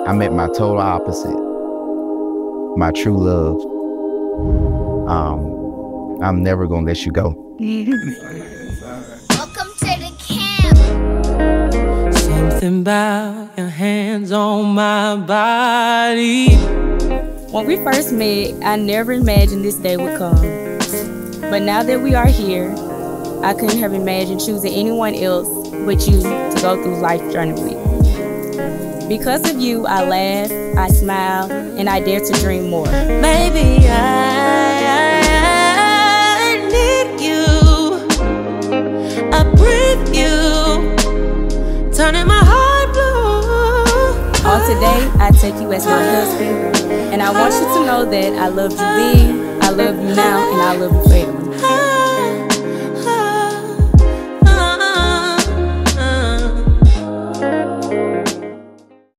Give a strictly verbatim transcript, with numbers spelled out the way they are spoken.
I met my total opposite, my true love. Um, I'm never gonna let you go. Welcome to the camp. Something about your hands on my body. When we first met, I never imagined this day would come. But now that we are here, I couldn't have imagined choosing anyone else but you to go through life journey with. Because of you, I laugh, I smile, and I dare to dream more. Baby, I, I, I need you. I breathe you, turning my heart blue. On today, I take you as my husband, and I want you to know that I love you then, I love you now, and I love you forever.